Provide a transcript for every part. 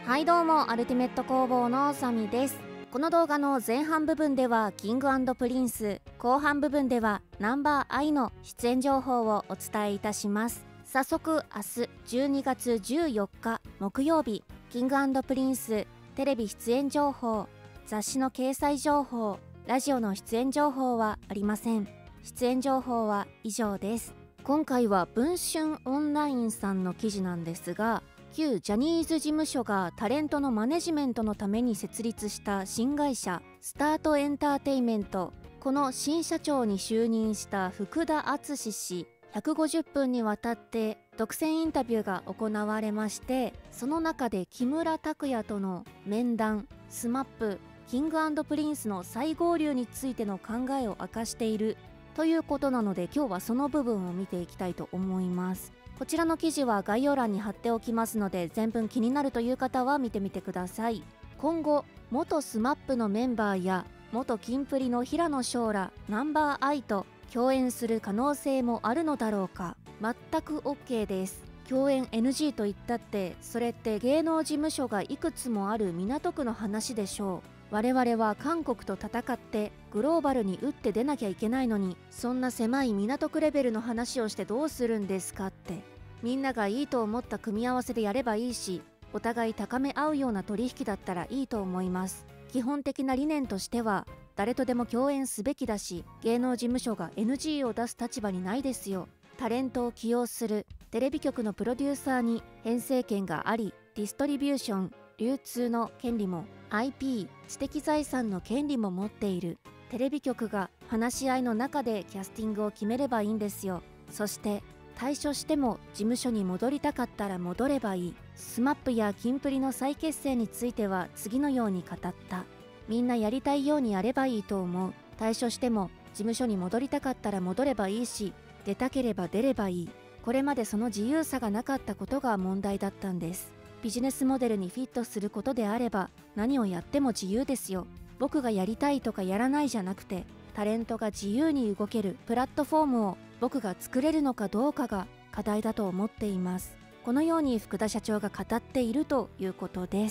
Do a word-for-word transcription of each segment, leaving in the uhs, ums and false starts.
はいどうも、アルティメット工房のサミです。この動画の前半部分ではキング&プリンス、後半部分ではナンバーアイの出演情報をお伝えいたします。早速明日じゅうにがつじゅうよっか木曜日、キング&プリンステレビ出演情報、雑誌の掲載情報、ラジオの出演情報はありません。出演情報は以上です。今回は文春オンラインさんの記事なんですが、旧ジャニーズ事務所がタレントのマネジメントのために設立した新会社スタートエンターテイメント、この新社長に就任した福田敦氏ひゃくごじゅっぷんにわたって独占インタビューが行われまして、その中で木村拓哉との面談、スマップ、キング&プリンスの再合流についての考えを明かしているということなので、今日はその部分を見ていきたいと思います。こちらの記事は概要欄に貼っておきますので、全文気になるという方は見てみてください。今後、元スマップのメンバーや元キンプリの平野紫耀らナンバーアイと共演する可能性もあるのだろうか。全く OK です。共演 エヌジー と言ったって、それって芸能事務所がいくつもある港区の話でしょう。我々は韓国と戦ってグローバルに打って出なきゃいけないのに、そんな狭い港区レベルの話をしてどうするんですかって。みんながいいと思った組み合わせでやればいいし、お互い高め合うような取引だったらいいと思います。基本的な理念としては誰とでも共演すべきだし、芸能事務所が エヌジー を出す立場にないですよ。タレントを起用するテレビ局のプロデューサーに編成権があり、ディストリビューション、流通の権利も アイピー 知的財産の権利も持っている。テレビ局が話し合いの中でキャスティングを決めればいいんですよ。そして退所しても事務所に戻りたかったら戻ればいい。スマップやキンプリの再結成については次のように語った。みんなやりたいようにやればいいと思う。退所しても事務所に戻りたかったら戻ればいいし、出たければ出ればいい。これまでその自由さがなかったことが問題だったんです。ビジネスモデルにフィットすることであれば何をやっても自由ですよ。僕がやりたいとかやらないじゃなくて、タレントが自由に動けるプラットフォームを僕が作れるのかどうかが課題だと思っています。このように福田社長が語っているということです。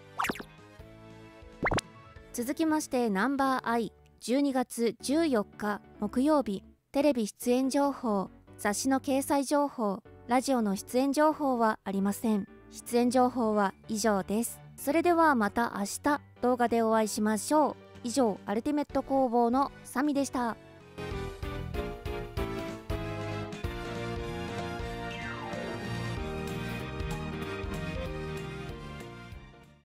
続きましてナンバーアイ、じゅうにがつじゅうよっか木曜日、テレビ出演情報、雑誌の掲載情報、ラジオの出演情報はありません。出演情報は以上です。それではまた明日動画でお会いしましょう。以上、アルティメット工房のサミでした。